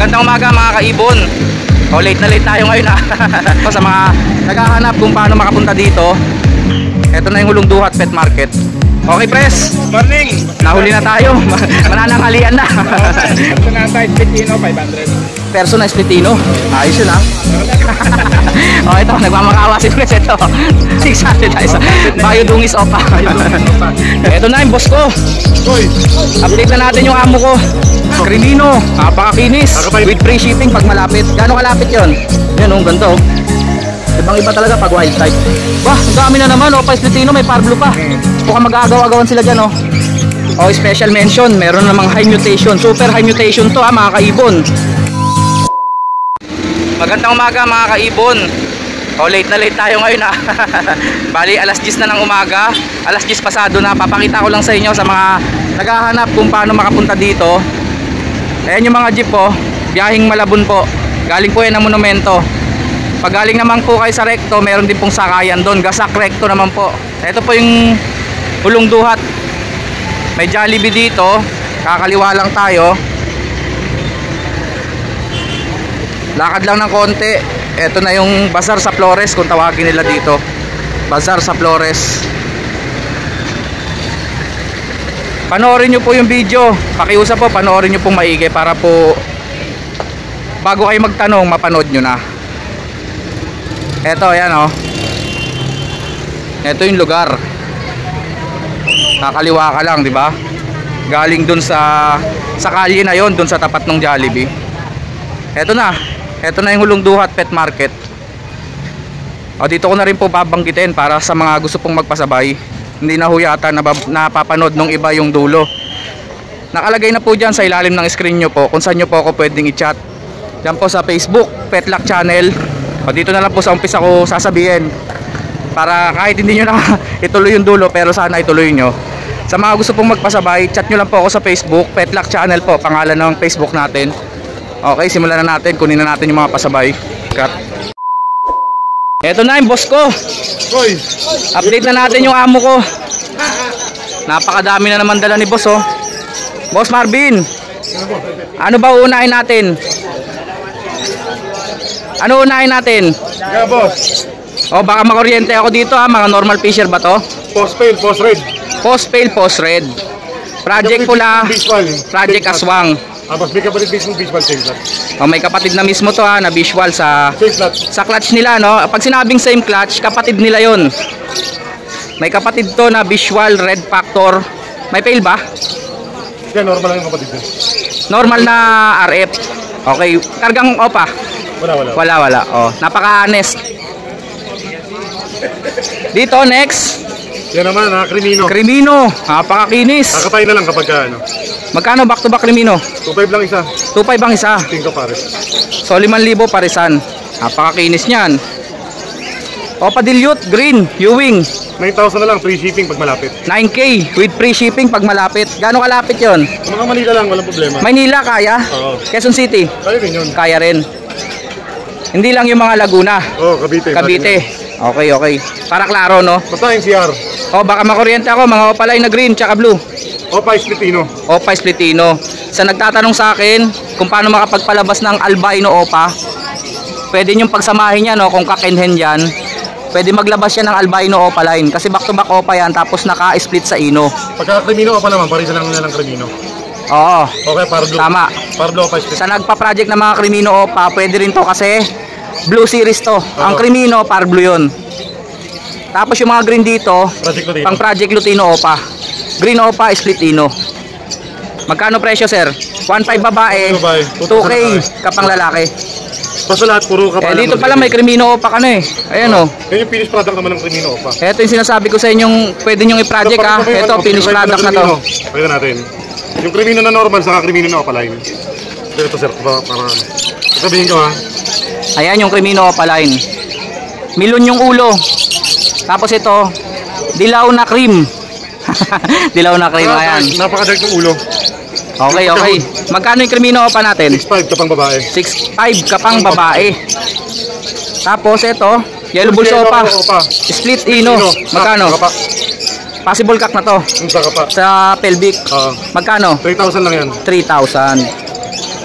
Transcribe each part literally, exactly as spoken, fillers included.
Magandang umaga mga kaibon. O, late na late tayo ngayon ha. Sa mga naghahanap kung paano makapunta dito, eto na yung Hulong Duhat Pet Market. Okay pres, morning. nahuli na tayo. Mananangalian na. Personal size Spitino five hundred. Personal Spitino, ayos yun ha. O ito, nagmamakawa si Pres. Ito six hundred tayo. Bayo Dungis Opa. Ito na yung boss ko. Update na natin yung amo ko. Crimino, napakakinis, with free shipping pag malapit. Gano'ng kalapit yun? Yan o, ganda o. Ibang iba talaga pag wild type. Bah, ang dami na naman o. Pa Spitino, may Parblo pa. Mukhang mag-aagaw-agawan sila dyan o. O, special mention, meron namang high mutation. Super high mutation to ha mga kaibon. Magandang umaga mga kaibon. O, late na late tayo ngayon ha. Bali, alas diyes na ng umaga. Alas diyes pasado na. Papakita ko lang sa inyo sa mga naghahanap kung paano makapunta dito. Ayan yung mga jeep po, biyahing Malabon po. Galing po yan ng monumento. Pag galing naman po kayo sa Recto, meron din pong sakayan doon. Gasak Recto naman po. Ito po yung Hulong Duhat. May Jollibee dito. Kakaliwa lang tayo. Lakad lang ng konti. Ito na yung Bazaar sa Flores kung tawagin nila dito. Bazaar sa Flores. Panoorin nyo po yung video. Pakiusap po, panoorin nyo pong maigi para po bago kayo magtanong, mapanood nyo na. Eto, ayan o. Eto yung lugar. Kakaliwa ka lang, di ba? Galing dun sa sa kalye na yon, dun sa tapat ng Jollibee. Eto na. Eto na yung Hulong Duhat Pet Market. O, dito ko na rin po babanggitin para sa mga gusto pong magpasabay. Hindi na ho yata napapanood nung iba yung dulo. Nakalagay na po dyan sa ilalim ng screen nyo po kung saan nyo po ako pwedeng i-chat. Dyan po sa Facebook, Petlock Channel. O, dito na lang po sa umpisa ko sasabihin. Para kahit hindi nyo na ituloy yung dulo, pero sana ituloy nyo. Sa mga gusto pong magpasabay, chat nyo lang po ako sa Facebook, Petlock Channel po, pangalan ng Facebook natin. Okay, simulan na natin, kunin na natin yung mga pasabay. Cut. Eto na yung boss ko. Hoy. Update na natin yung amo ko. Napakadami na naman dala ni boss oh. Boss Marvin, ano ba uunahin natin? Ano unahin natin? Yeah, boss. O, baka makuryente ako dito ha. Mga normal fisher ba to? Post fail, post red. Post fail, post red. Project pula, project aswang. Tapos may kapatid mismo visual same flat. O, may kapatid na mismo to ha, na visual sa Same flat. sa clutch nila no. Pag sinabing same clutch, kapatid nila yon. May kapatid to na visual red factor. May fail ba? Yeah, normal lang yung kapatid niya. Normal na R F. Okay, kargang opa. Wala, wala. Wala, wala. Oh, napaka-honest. Dito next. Yan naman ha, Crimino. Crimino, napakakinis. Kakatay na lang kapag ka, ano. Magkano back to back Crimino? two five lang isa. two five ang isa. Tingko pare. So limang libo parisan. Napakakinis niyan. Opa Dilute Green, Ewing. nine thousand na lang, free shipping pag malapit. nine K with free shipping pag malapit. Gaano kalapit 'yon? Mga Manila lang, walang problema. Maynila kaya? Oo. Quezon City? Kaya rin yun. Kaya rin. Hindi lang yung mga Laguna. Oo, oh, Cavite. Cavite. Okay, okay. Para klaro, no? Basta yung C R. O, baka makuryente ako. Mga opalay na green, tsaka blue. Opa Splitino. Opa Splitino. Sa nagtatanong sa akin kung paano makapagpalabas ng albino opa, pwede nyo pagsamahin yan, no? Kung kakenhen yan, pwede maglabas yan ng albino opa line. Kasi back to back opa yan, tapos naka-split sa ino. Pagka Crimino opa naman, parisa lang nila ng Crimino. Oo. Okay, para blue. Tama. Para blue opa Splitino. Sa nagpa-project ng mga Crimino opa, pwede rin to kasi blue series to. Ang Crimino, par blue yun. Tapos yung mga green dito, Project Lutino. pang Project Lutino opa. Green opa, Splitino. Magkano presyo, sir? one five babae, two K kapang lalaki. Basta lahat puro kapal. Eh, dito pala may Crimino opa ka na eh. Ayan oh. Yan yung finished product naman ng Crimino opa. Ito yung sinasabi ko sa inyong pwede nyong i-project ha. Ito, finished product na to. Pakita natin. Yung Crimino na normal, saka Crimino na opa line. Ito sir, para para sabihin ko ha. Ayan yung Crimino opa line. Milon yung ulo. Tapos ito, dilaw na cream. Dilaw na cream, ayan. Napaka-dark yung ulo. Okay, okay. Magkano yung Crimino opa natin? six five kapang babae. six five kapang babae. Tapos ito, yellow bulls opa. Split ino. Magkano? Possible cock na to. Sa kapa. Sa pelvic. Uh, Magkano? three thousand lang yan. three thousand.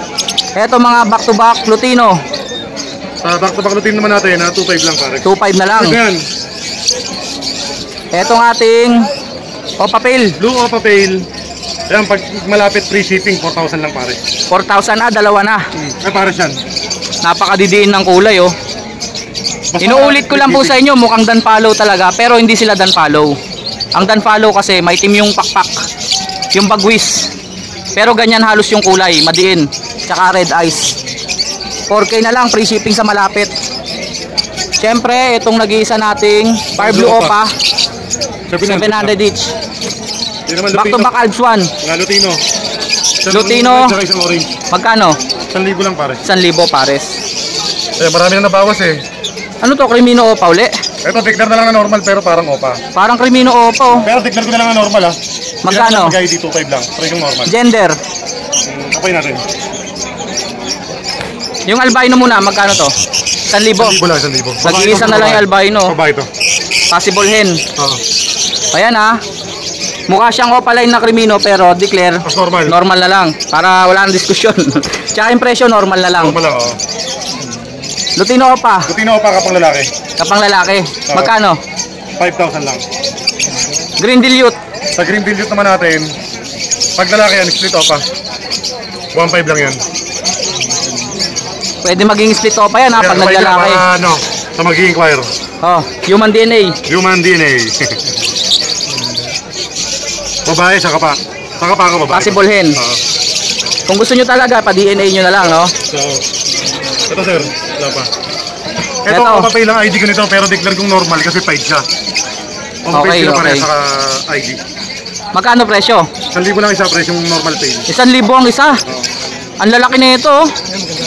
Eto mga back to back Lutino. Sa back to back routine naman natin, na two five lang pare. two five na lang. Ito yan. Etong ating Opa Pale. Blue Opa Pale. Ayan, pag malapit free shipping, four thousand lang pare. four thousand ah, dalawa na. Hmm. Ay pare siyan. Napakadidiin ng kulay oh. Basta Inuulit ko lang po free sa inyo, mukhang Dunfollow talaga, pero hindi sila Dunfollow. Ang Dunfollow kasi may team yung pakpak, yung bagwis. Pero ganyan halos yung kulay, madiin, tsaka red eyes. four K na lang, free shipping sa malapit. Siyempre, itong nag-iisa nating Fire Blue Opa, seven hundred each. Back to back Alps one. Nga Lutino. Isang Lutino. orange, saka isang orange. Magkano? Isang libo lang pare. one thousand pares. Eh, marami na nabawas eh. Ano to, Crimino Opa uli? Ito, tigner na lang na normal pero parang Opa. Parang Crimino Opa oh. Pero tigner ko na lang na normal ah. Magkano? Magkano? Magkano two five lang. Try yung normal. Gender. Hmm, kapay natin. Yung albino muna, magkano to? one thousand. Isang libo lang, isang libo. Nag-iisa na lang yung albino. Babae ito. Possible hen. Oo. Ayan ah. Mukha siyang opaline na Crimino pero declare Mas normal. normal na lang para wala nang diskusyon. Tsaka yung presyo normal na lang. Normal lang, oo. Lutino Opa, Lutino Opa kapang lalaki. kapang lalaki. Oo. Magkano? five thousand lang. Green Dilute. Sa green dilute naman natin, pag lalaki yan, split Opa. one five lang yan. Pwede maging split Opa yan ha pag Kaya, naglalaki. mga, ano, sa mag-i-inquire. Oh, human D N A. Human D N A. Babae, saka pa. Saka pa ako babae. Possible hen. Oo. Kung gusto nyo talaga, pa-D N A nyo na lang, no? So, ito sir, wala pa. Ito, Ito. papapay lang I D ko nito pero declare kong normal kasi paid siya. Okay, Paid sila okay. pareha saka I D. Magkano presyo? Isang libo lang isa presyo yung normal pay. Isang libo ang isa. Ang lalaki na ito. oh.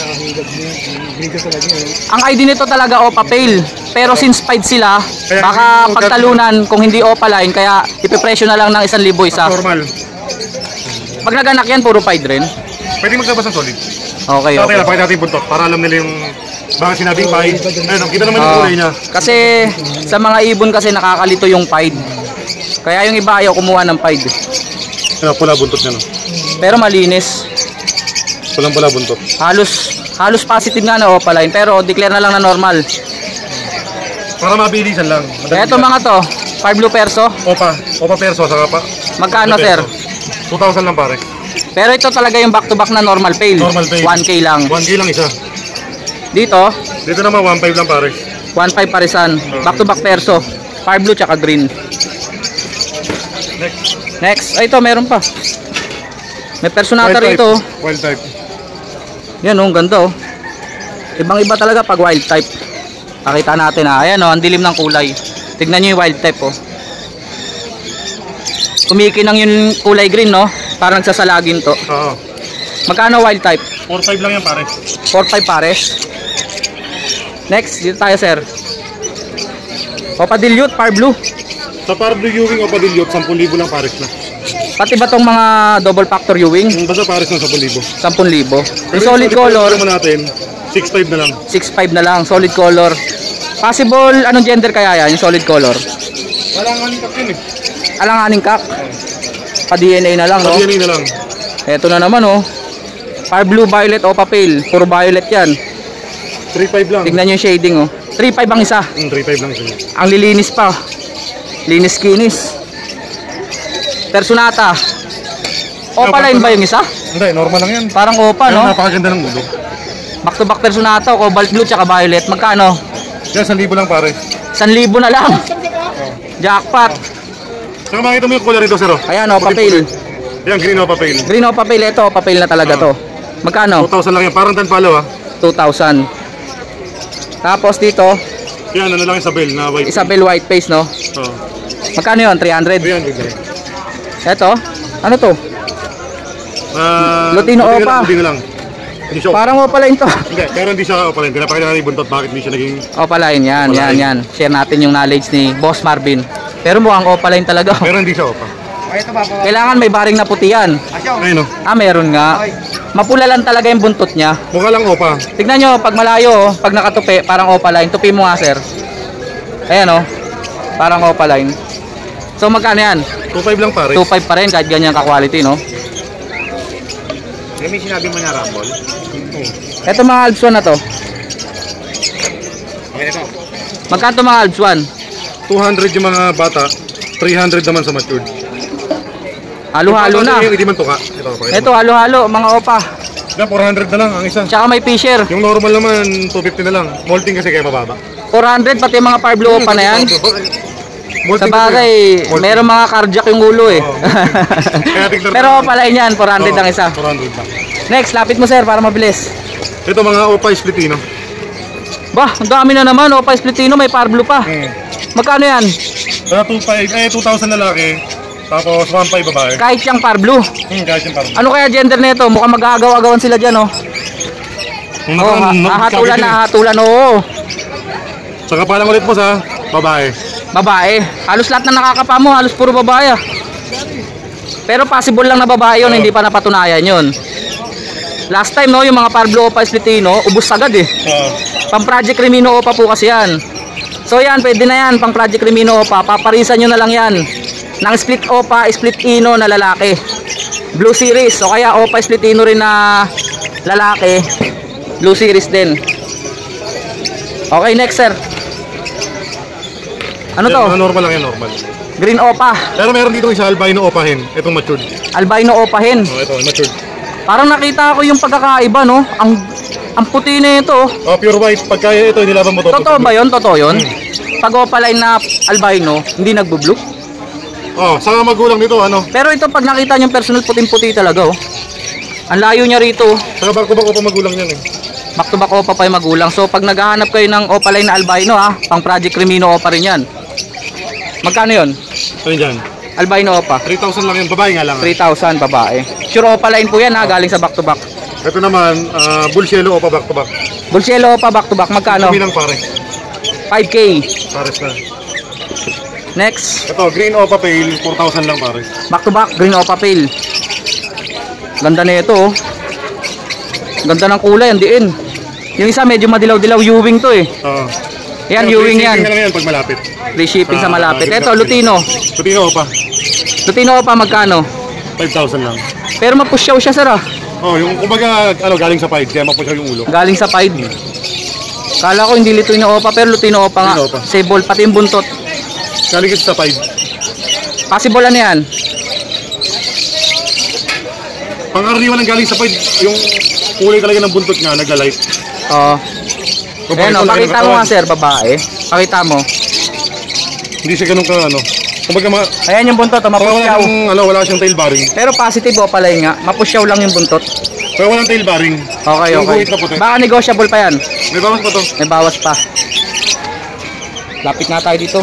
Ang I D nito talaga Opa Pale. Pero since paid sila, Kaya baka hindi mo pagtalunan kung hindi Opa line, kaya ipipresyo na lang ng isang libo isa. Normal. Pag naganak yan, puro paid rin. Pwede maglabas ng solid. Okay, Okay okay. lang, pakita natin yung buntot para alam nila yung baka sinabing paid. Ayun, kita naman yung Oo. kulay niya. Kasi sa mga ibon kasi nakakalito yung paid. Kaya yung iba ayaw kumuha ng paid. Ano, pula buntot niya no. Pero malinis. Pulang pula buntot. Halos halos positive nga na Opa line, pero declare na lang na normal. Para mabilisan lang. Madali Eto lang. mga to, Fire Blue Perso. Opa, Opa perso saka pa. Magkano sir? two thousand lang pare. Pero ito talaga yung back to back na normal pale. Normal pay. one K lang. one K lang isa. Dito, Dito naman one five lang pare. one five parisan. Back to back perso. Fire blue tsaka green. Next. Next, ay ito meron pa. May personata Wild type. rito. Wild type. Yan oh, ang ganda oh. Ibang iba talaga pag wild type. Pakita natin ah. Ayan oh, ang dilim ng kulay. Tignan nyo yung wild type oh. Kumikinang yung kulay green no. Parang nagsasalagin to. Oo. Magkano wild type? four five lang yan pare. four five pares. Next, dito tayo sir. Opa Dilute, Fire Blue. Sa par blue Ewing o padilyot, ten thousand lang pares na. Pati ba tong mga double factor Ewing? Yung basta pares na ten thousand. ten thousand. Pero Yung solid color, naman natin, six five na lang. six five na lang, solid color. Possible, anong gender kaya yan, yung solid color? Wala nga ni yun eh. Alanganing kak. Pa-D N A na lang, no? Pag yan na lang. Eto na naman, oh. Fire Blue, Violet, Opa Pale. Puro violet yan. three five lang. Tignan nyo yung shading, oh. three five ang isa. Hmm, three five lang isa. Ang lilinis pa. Linis kinis. Personata. Opa line ba yung isa? Hindi, normal lang yan. Parang Opa, Pero no? napakaganda ng ulo. Back to back Personata, Cobalt Blue, tsaka Violet. Magkano? Yan, one thousand lang pare. one thousand na lang. Jackpot. Saka makita mo yung color nito, sir. oh. Ayan, Opa Pale. Yan, green Opa Pale. Green Opa Pale. Ito, Opa Pale na talaga to. Magkano? two thousand lang yan. Parang ten follow ah. two thousand. Tapos dito, Yan, ano lang yung Isabel na white. Isabel White Face, no? Oo. Magkano yun? three hundred. Yan, good lang. Ito, ano to? Ah, Lutino buti na Opa. lang, buti na lang. Hindi siya. Parang Opa line to. Hindi, pero hindi siya Opa line. Pinapakita natin yung buntot bakit hindi siya naging. Opa line, yan, Opa yan, line. yan. Share natin yung knowledge ni Boss Marvin. Pero mukhang Opa line talaga. Pero hindi siya Opa. Kailangan may baring na puti yan. Ayun o. Ah, meron nga. Mapula lang talaga yung buntot niya. Mukha lang Opa. Tignan nyo, pag malayo, oh, pag nakatupi, parang Opa line. Tupi mo nga, sir. Ayan, oh. Parang Opa line. So, magkano yan? two five lang pare. two five pa rin, kahit ganyan ka-quality, no? Yung may sinabi mo na Rumble. Ito mga Alps one na to. Okay, ito. Magkano mga Alps one? two hundred yung mga bata, three hundred naman sa matured. Halo-halo na. Yung hindi man tuka. Ito, pakita Ito, halo-halo, mga opa. mo. four hundred na lang ang isa. Tsaka may fisher. Yung normal naman, two fifty na lang. Molting kasi kaya mababa. four hundred, pati mga Parblo opa na yan. Sa Molting bagay, kasi. meron mga cardiac yung ulo eh. Oo. Kaya tignan Pero pala yan, four hundred ang isa. four hundred lang. Next, lapit mo sir para mabilis. Ito mga Opa Splitino. Bah, ang dami na naman. Opa Splitino, may Parblo pa. Hmm. Magkano yan? Kaya two five, eh two thousand lalaki. Tapos one five babae. Kahit siyang Parblo. Hmm, kahit yung parang. Ano kaya gender nito? Mukhang mag-aagaw-agawan sila dyan, oh. Kung Oh, ha- hahatulan na, hahatulan, oo. Saka palang ulit po sa babae. Babae. Halos lahat na nakakapa mo, halos puro babae. ah. Pero possible lang na babae yun, Oo. hindi pa napatunayan yun. Last time, no, yung mga Parblo Opa Splitino, ubus agad eh. Oo. Pang Project Crimino Opa po kasi yan. So yan, pwede na yan, pang Project Crimino Opa. Paparisan nyo na lang yan. Nang split Opa, split Ino na lalaki. Blue Series, o kaya Opa Splitino rin na lalaki. Blue Series din. Okay, next sir. Ano to? Mga normal lang yan, normal. Green Opa. Pero meron dito isa albino opahin. Itong matured. Albino Opahin. Oh, ito, matured. Parang nakita ko yung pagkakaiba, no? Ang ang puti na ito. Oh, pure white. Pagka ito, nilaban mo to. Totoo ba yun? Totoo yun? Hmm. Pag opaline na albino, hindi nagbo-blue. Oh, saka magulang nito, ano? Pero ito pag nakita nyo personal, puting-puti talaga, oh. Ang layo niya rito. Saka back-to-back pa magulang yan eh. Back to back opa pa yung magulang. So pag naghahanap kayo ng opaline na albino, ha, pang Project Crimino opa rin yan. Magkano yun? Ayun dyan. Albino opa. three thousand lang yan. Babae nga lang. ah. three thousand babae. Sure opaline po yan, ha, galing sa back to back. Ito naman, uh, bull yellow opa back-to-back. Bulsielo opa back to back, magkano? Kami lang pare. five K. Pares na. Next, Ito, green opa pale. four thousand lang pare. back to back, green opa pale. Ganda na ito, oh. Ganda ng kulay, ang diin. Yung isa medyo madilaw-dilaw, Ewing to eh. Oo. Yan, Ito, Ewing free yan. shipping na lang yan pag malapit. Free shipping sa Ah, malapit. ganda. Ito, Lutino. Lutino opa. Lutino opa, magkano? five thousand lang. Pero mapusyaw siya, sir, ah. Oh, yung kumbaga ano galing sa pied, kaya mapusyaw yung ulo. Galing sa pied. Kala ko hindi Lutino opa, pero Lutino opa nga. Lutino opa. Sable, pati yung buntot. Galing kasi sa pied. Possible ano yan? Pang-arniwan ang galing sa pied, yung kulay talaga ng buntot nga, nagla-light. Oo. Kung Ayan, oh, bakit pakita laki mo ng nga, sir, babae. Pakita mo. katawan, Hindi siya ganun ka ano. Kumbaga ma Ayan yung buntot, oh, Kaya wala mapusyaw. siyang, ano, wala siyang tail bearing. Pero positive opa lang nga. Mapusyaw lang yung buntot. Kaya walang tail bearing. Okay, Yung okay. guhit na puti. Baka negotiable pa yan. May bawas pa to. May bawas pa. Lapit na tayo dito.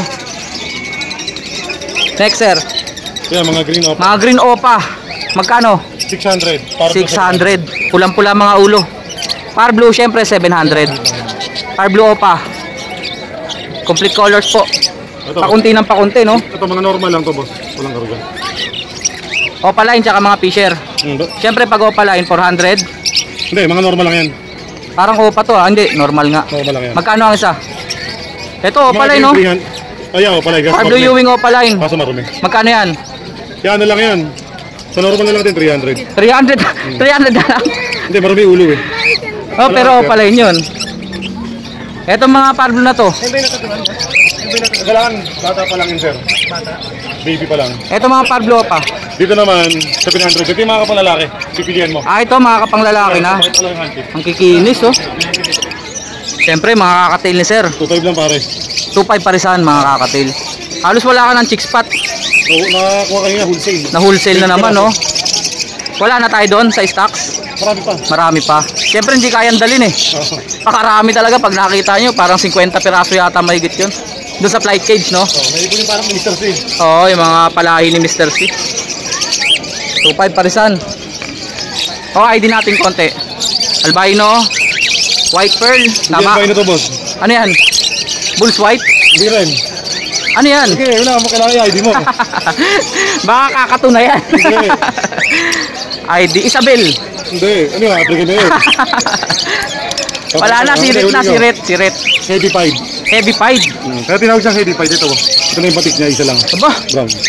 Next, sir. Kaya mga green opa. Mga green opa. Magkano? six hundred. Para six hundred. Pulang-pula mga ulo. Par blue, syempre, seven hundred. Par blue opa. Complete colors po. Ito, Pakunti ng pakunti, no? ito mga normal lang to, boss. Walang karuga. Opaline, tsaka mga fisher. Hmm, ba- Syempre, pag opaline, four hundred. Hindi, mga normal lang yan. Parang opa to, ah. Hindi, normal nga. Normal lang yan. Magkano ang isa? Ito, opaline, no? Ayaw, opaline. Par blue Ewing opaline. Kaso marumi. Magkano yan? Kaya ano lang yan. Sa normal na lang din, three hundred. three hundred. three hundred na lang. Hindi, marumi ulo eh. Oh, pero opaline yun. Etong mga par blue na to. Hindi na katulan. Hindi na katulan. Bata pa lang yun, sir. Bata? Baby pa lang. Etong mga par blue opa. Dito naman, seven hundred. Ito yung mga kapalalaki. Pipilihan mo. Ah, ito mga kapang lalaki na. Bakit pa lang yung handtip? Ang kikinis, oh. Siyempre, mga kakatail ni sir. two five lang pare. two five parisan, mga kakatail. Halos wala ka ng chick spot. So, nakakuha kanina wholesale. Na wholesale na naman, no? Wala na tayo doon sa stocks. Marami pa. Marami pa. Siyempre, hindi kayang dalhin eh. Oo. Pakarami talaga pag nakita nyo. Parang fifty piraso yata mahigit yun. Doon sa flight cage, no? Oh, may ipon yung parang Mister C. Oo, yung mga palahi ni Mister C. two five parisan. O, I D natin konti. Albino. White pearl. Hindi Tama. yan na to, boss. Ano yan? Bulls white? Hindi rin. Ano yan? Sige, wala mo kailangan yung I D mo. Baka kakatunayan. Hindi. I D. Isabel. Hindi. Ano yung applicant na yun? Wala na, sirit na, sirit. Sirit. Heavy pied. Heavy pied. Hmm. Kaya tinawag siyang heavy pied. Ito, ito na yung batik niya, isa lang. Aba, Brown.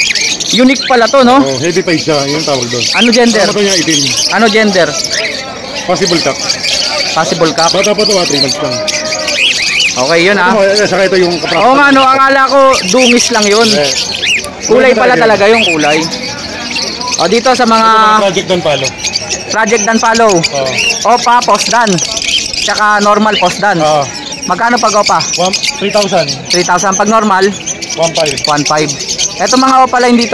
Unique pala to, no? Oh, heavy pied siya, yung tawag doon. Ano gender? Ano to niya, itim. Ano gender? Possible cup. Possible cup. Bata pa to, ah, three months lang. Okay, yun ah. Ito, eh, saka ito yung kapra. Oo nga, no, akala ko dungis lang yun. Eh, Kulay pala talaga yung kulay. O dito sa mga Ito, project doon palo. project dan follow. Oo. Opa, post dan. Tsaka normal post dan. Ah, Magkano pag opa? one- three thousand. three thousand. Pag normal, one five. one five. Eto mga opa line dito.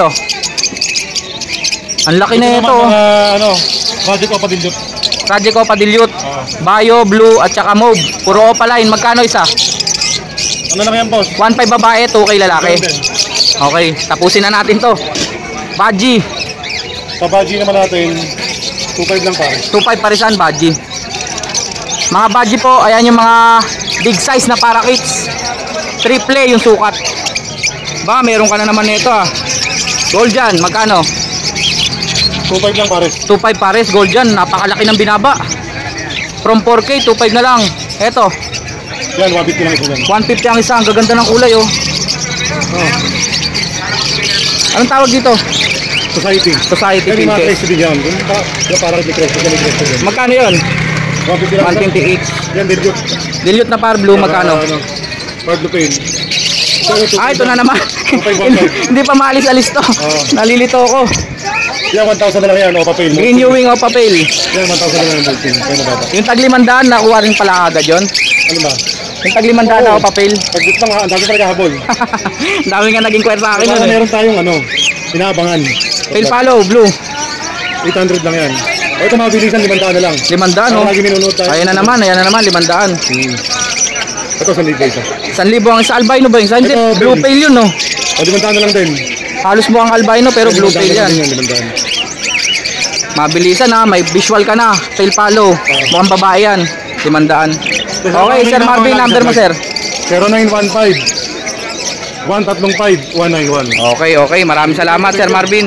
Ang laki na ito. Mga, ano, project o padilyo. Project opa dilute. Ah. Bio, blue, at saka mauve. Puro opa line. Magkano isa? Ano lang yan, boss? one five babae, two K lalaki. Ganun din. Okay, tapusin na natin to. Baji. Sa baji naman natin, two five lang pare. two five parisan, baji. Mga baji po, ayan yung mga big size na parakeets. Triple yung sukat. Ba, meron ka na naman nito ah. Gold dyan, magkano? two five lang pare. two five pares, gold dyan. Napakalaki ng binaba. From four K, two five na lang. Eto, Yan, one fifty lang ito yan. one fifty ang isa. Ang gaganda ng kulay oh. Oh, Anong tawag dito? society. Society Yan yung mga Pinches. trace din yan. Yung pa- yung parang may crest, yung may crest din. Magkano yun? one fifty lang. one twenty each. Yan, dilute. Dilute na par blue, magkano? Ano, Pard Lupin. Ah, ito na naman. Hindi pa maalis-alis to. Oo. Nalilito ako. Yan, one thousand na lang yan. O, papel. Renewing o papel. Yan, one thousand na lang yung multi. Kaya nababa. Yung taglimandaan, nakuha rin pala agad yun. Ano ba? Yung taglimandaan Oo. na o papel. Pag-dip lang ha, ang dami pa naghahabol. Ang dami nga naging kwenta sa akin Kaya yun eh. meron tayong ano, inaabangan. Fail follow, blue. eight hundred lang yan. O, ito mabilisan, limandaan na lang. Limandaan o. Ako lagi minunood tayo. Ayan na naman, ayan na naman, limandaan. Hmm. Ito, sa libre isa. San libo ang isa albino ba yun? San Ito, blue blue. pale yun no? O, limandaan na lang din. Halos mo ang albino pero blue Limandaan pale na yan. lang din limandaan. Mabilisan ha, may visual ka na. Fail follow. Mukhang babae yan. Limandaan. Okay, Sir Marvin, number mo sir. zero nine one five one three five one nine one. Okay, okay. Maraming salamat, Sir Marvin.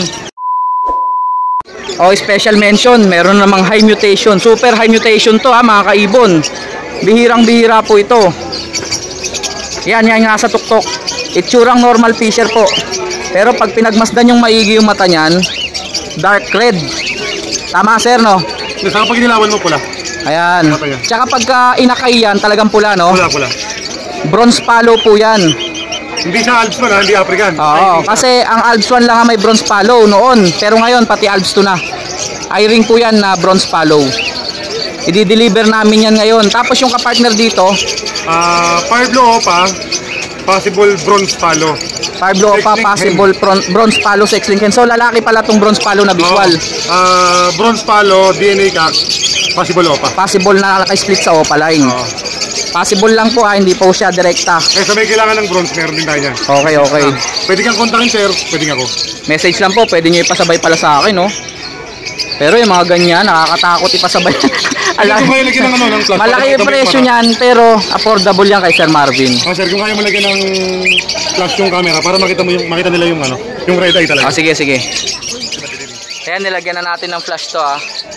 Oh, special mention. Meron namang high mutation. Super high mutation to ha, mga kaibon. Bihirang-bihira po ito. Yan, yan nga sa tuktok. Itsurang normal fisher po. Pero pag pinagmasdan yung maigi yung mata niyan, dark red. Tama, sir, no? Saka pag inilawan mo pula. Ayan. Mata yan. Tsaka pagka inakay yan, talagang pula, no? Pula, pula. Bronze palo po yan. Hindi siya Alps man ha, hindi African. Oo, kasi ang Alps one lang ang may bronze palo noon. Pero ngayon, pati Alps two na. I-ring po yan na bronze palo. I-deliver namin yan ngayon. Tapos yung kapartner dito, Ah, Parblo Opa, possible bronze palo. Pablo Opa, Sex-link possible bron- bronze palo, sex link. So lalaki pala tong bronze palo na visual. Ah, bronze palo, D N A kak, possible Opa. Possible na naka-split sa Opa line. Oo. Possible lang po ha, hindi po siya direkta. Eh, sa may kailangan ng bronze, meron din tayo niyan. Okay, okay. Ah, pwede kang kontakin, sir. Pwede nga ako. Message lang po, pwede nyo ipasabay pala sa akin, no? Pero yung mga ganyan, nakakatakot ipasabay. Ala, Kung kaya lagyan ng ano, ng flash, malaki para yung makita mo presyo yung niyan, pero affordable yan kay Sir Marvin. Ah, sir, kung kaya mo lagyan ng flash yung camera para makita mo yung makita nila yung ano, yung red eye talaga. Ah, sige, sige. Ayan, nilagyan na natin ng flash to, ah.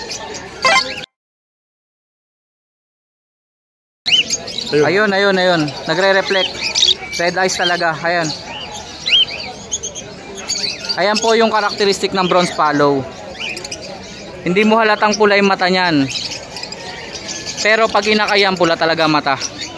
Ayun. Ayun, ayun, ayun. Nagre-reflect. Red eyes talaga. Ayan. Ayan po yung karakteristik ng bronze palo. Hindi mo halatang pula yung mata niyan. Pero pag inakayan, pula talaga mata.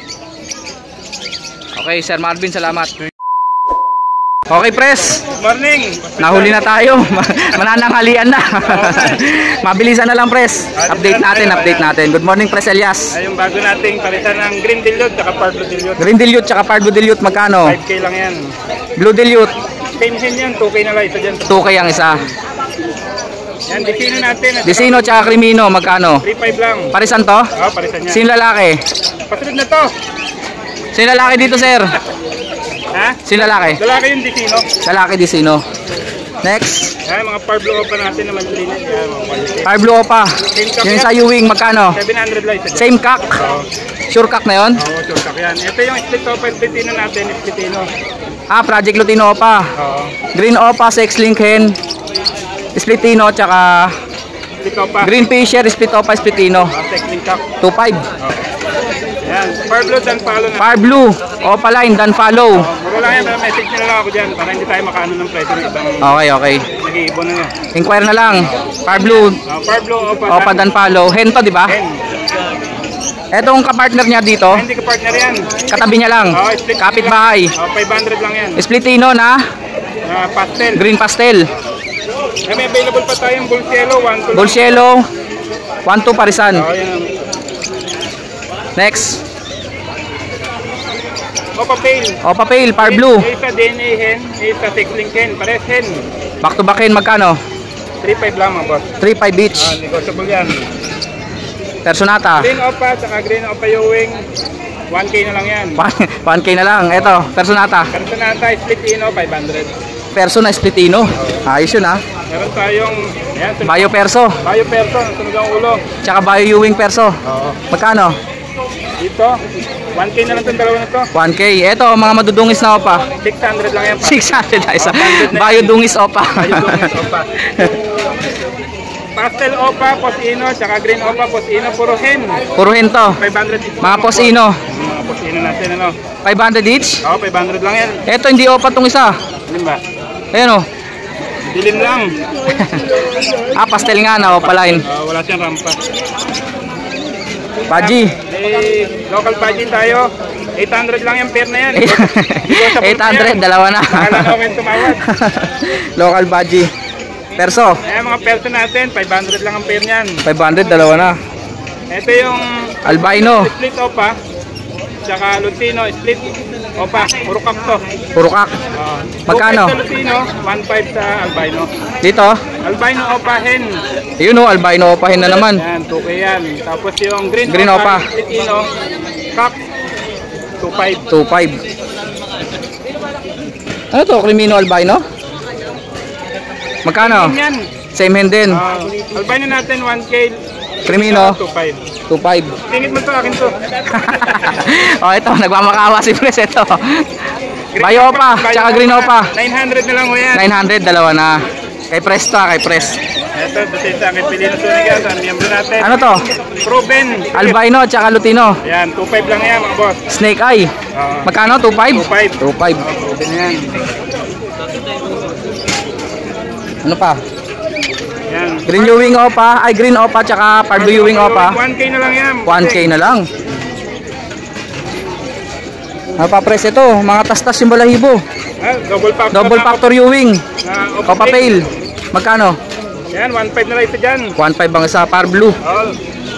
Okay, Sir Marvin, salamat. Okay, press. Morning! Nahuli na tayo. Manananghalian na. Mabilisan na lang, press. Update natin, update natin. Good morning, Press Elias. Ay, yung bago nating palitan ng green dilute at purple dilute. Green dilute tsaka Pardo dilute, magkano? five K lang yan. Blue dilute, Same sin yan, two K na lang isa dyan. two K ang isa. Yan, disino natin. at Disino tsaka Crimino, magkano? three five lang. Parisan to? Oo, palitan niya. Sino lalaki? Pasunod na to. Sino lalaki dito, sir? Ha? Sino lalaki? Lalaki yung disino. Lalaki Disino. Next, Yan, mga parblo pa natin na malinis. Yan, mga quality. Parblo Opa. Yung sa Ewing, magkano? seven hundred lang isa dyan. Same cock. Sure cock na yun? Oo, churkak yan. Ito yung split opa, splitino natin, splitino. Ah, Project Lutino Opa. Oo. Green Opa, Sex Link Hen. Splitino, tsaka Split opa. Green Fisher, Split Opa, Splitino. Uh, Technic cup. two five. Oo. Yan, Yan, Far Blue dan follow na. Far Blue, Opaline, dan follow. Oh, muro lang yan, pero message nyo na lang ako dyan para hindi tayo makaano ng presyo ng ibang Okay, okay. nag-iibon na nyo. Inquire na lang. Far Blue, Uh, Far Blue, Opa, Opa, dan follow. Hen to, di ba? Hen. Etong kapartner niya dito, Hindi ka partner yan. katabi niya lang. Oh, split Kapitbahay. Oh, five hundred lang yan. Splitino na Uh, pastel. green pastel. Eh, may available pa tayong Bull Cielo, one two. Bolsielo, one two parisan. Oh, yan. Next, Opa Pale. Opa Pale, Far Blue. May isa D N A hen, may isa Sexling hen. Pares hen. Back to back hen, magkano? three five lang mga boss. three five each. Ah, negotiable yan. Personata, Green Opa, saka Green Opa Ewing. one K na lang yan. one K na lang. Eto, Personata. Personata, split ino, five hundred. Persona Splitino. Ayos yun ha. Meron tayong, yan, sun- Bayo Perso. Bayo Perso, sunog ang ulo. Tsaka Bayo Ewing Perso. Oo. Magkano? Dito, one K na lang itong dalawa na to. one K. Eto, mga madudungis na opa. six hundred lang yan. six hundred na isa. Oh, banded na Bayo yan. Dungis opa. Bayo Dungis Opa. Pastel Opa, Posino, saka Green Opa, Posino, puro hen. Puro hen to. five hundred each. Mga Posino. Mga Posino natin, ano. five hundred each. Oo, five hundred lang yan. Eto, hindi opa tong isa. Dilim ba? Ayan o. Dilim lang. Ah, pastel nga na Opaline. Ah, wala siyang rampa. Paji. Eh, local budget tayo. eight hundred lang yung pair na yan. eight hundred, dalawa na. Akala namin tumawad. Local Baji. Perso. Ayan, mga perso natin, five hundred lang ang pair niyan. five hundred, dalawa na. Ito yung Albino. split opa. Tsaka Lutino, split opa. Puro kak to. Puro kak. Uh, Magkano? Sa Lutino, one five sa Albino. Dito. Albino opa hen. Ayun o, albino opahin na naman. Yan, two K yan. Tapos yung green, Green opa. Lutino, kak, two five. two five. Ano to? Crimino albino? Magkano? Yan. Same hen din. Uh, albino natin, one K. Crimino? two five. two five. Tingit mo to, akin to. Oh, ito. Nagmamakawa si Pres. Ito. Bayo opa. Tsaka green opa. nine hundred na lang ho yan. nine hundred, dalawa na. Kay Pres to, ah, kay Pres. Ito, dito sa akin, Pilino Sunigas, ang miyembro natin. Ano to? Proven. Albino tsaka Lutino. Yan, two five lang yan mga boss. Snake eye. Uh, Magkano? two five? two five. two five. Proven yan. Ano pa? Yan. Green Ewing opa, ay green opa tsaka Pardo Ewing opa. one K na lang yan. one K na lang. Ano pa Pres ito? Mga tastas yung balahibo. Ah, double factor. Double na- factor Ewing. na Opa Pale. Magkano? Yan, one five na lang ito dyan. one five ang isa. Par Blue. All.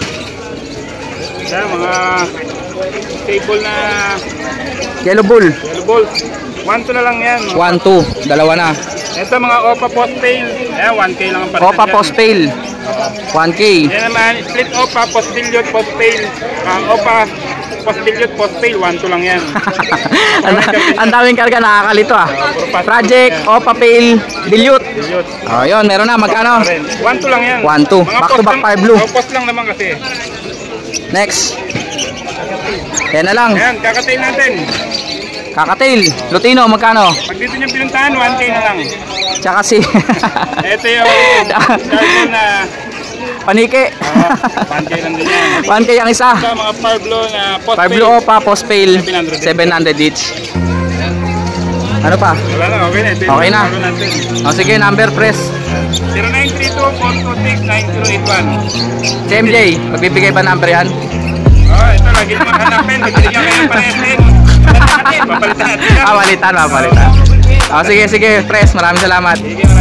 Yan, mga table na Yellow Bull. yellow balls. one two na lang yan. one two. Dalawa na. Ito mga Opa Post Pale. Ayan, one K lang ang palitan Opa dyan. Post Pale. one K. Yan naman, split Opa, Post Billiard, Post Pale. Ang Opa, Post Billiard, Post Pale, one two lang yan. Ang ang daming karga, nakakalito ah. Project Opa Pale Dilute. Billiard. Oh, yun, meron na. Magkano? one two lang yan. one two. Mga Back to post back lang- fire blue. oh, post lang naman kasi. Next. Yan na lang. Ayan, kakatayin natin. Kakatail. Lutino, magkano? Pag dito nyo pinuntahan, one K na lang. Tsaka si Ito yung cargo na Panike. uh, one K lang din yan. one K ang isa. Ito mga Parblo na Post Fire Blue Pale. Opa, Post Pale, seven hundred. seven hundred each. Ano pa? Wala na, okay na. Ito yung Okay na. cargo natin. O sige, number press. zero nine three two, four two six, nine zero eight one. Si M J, magbibigay ba number yan? Oh, ito lagi naman hanapin. Magbigyan kayo ng paresin. Papalitan natin. Ah, palitan, mapalitan. O sige, sige, press. Maraming salamat. Sige,